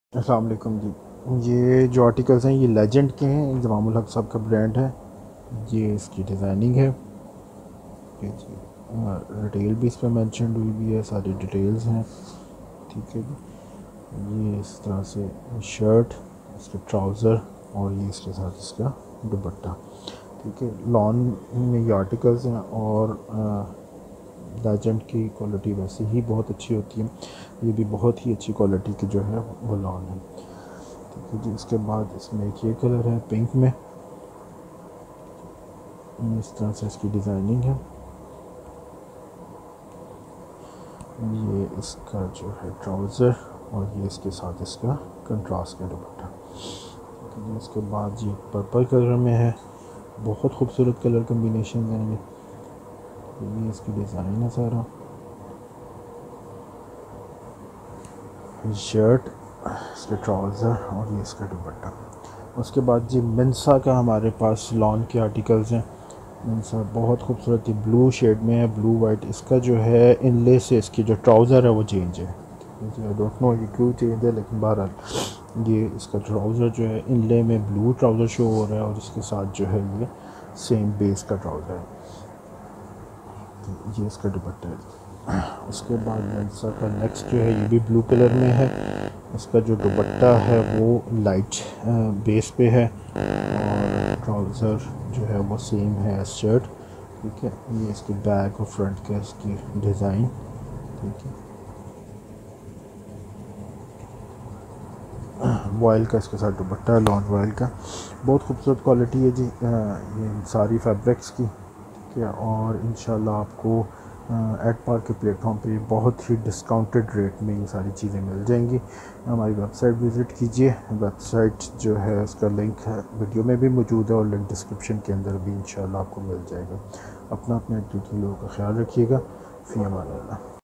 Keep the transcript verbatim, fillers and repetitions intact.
अस्सलाम वालेकुम जी। ये जो आर्टिकल्स हैं ये लेजेंड के हैं, इंज़माम उल हक साहब का ब्रांड है। ये इसकी डिज़ाइनिंग है। ये जी रिटेल भी इस पर मेंशन हुई भी है, सारी डिटेल्स हैं। ठीक है जी। ये इस तरह से शर्ट, इसके ट्राउज़र और ये इसके साथ इसका दुपट्टा। ठीक है, लॉन में ये आर्टिकल्स हैं और लेजेंड की क्वालिटी वैसे ही बहुत अच्छी होती है। ये भी बहुत ही अच्छी क्वालिटी की जो है वो लॉन है। ठीक है जी। इसके बाद इसमें एक ये कलर है पिंक में, इस तरह से इसकी डिज़ाइनिंग है। ये इसका जो है ट्राउज़र और ये इसके साथ इसका कंट्रास्ट का दुपट्टा। ठीक है जी। इसके बाद ये पर्पल कलर में है, बहुत खूबसूरत कलर कम्बिनेशन हैं ये। ये इसकी डिज़ाइन है सारा। शर्ट, इसके ट्राउज़र और ये इसका दुपट्टा। उसके बाद जी मिंसा का हमारे पास लॉन के आर्टिकल्स हैं। मिंसा बहुत खूबसूरत है, ब्लू शेड में है, ब्लू वाइट। इसका जो है इनले से इसकी जो ट्राउज़र है वो चेंज है। आई डोंट नो ये क्यों चेंज है, लेकिन बहरहाल ये इसका ट्राउज़र जो है इनले में ब्लू ट्राउज़र शो हो रहा है और इसके साथ जो है ये सेम बेस का ट्राउज़र है। ये इसका दुपट्टा है। उसके बाद मिंसा का नेक्स्ट जो है ये भी ब्लू कलर में है। इसका जो दुपट्टा है वो लाइट बेस पे है और ट्राउज़र जो है वो सेम है शर्ट। ठीक है, ये इसके बैक और फ्रंट का इसकी डिज़ाइन। ठीक है, वॉयल का इसके साथ दुपट्टा है, लॉन वॉयल का। बहुत खूबसूरत क्वालिटी है जी ये सारी फैब्रिक्स की। ठीक है, और इंशाल्लाह आपको एडपार के प्लेटफॉर्म पे बहुत ही डिस्काउंटेड रेट में ये सारी चीज़ें मिल जाएंगी। हमारी वेबसाइट विज़िट कीजिए। वेबसाइट जो है उसका लिंक है वीडियो में भी मौजूद है और लिंक डिस्क्रिप्शन के अंदर भी इंशाल्लाह आपको मिल जाएगा। अपना अपने लोगों का ख्याल रखिएगा। फ़ी अमान अल्लाह।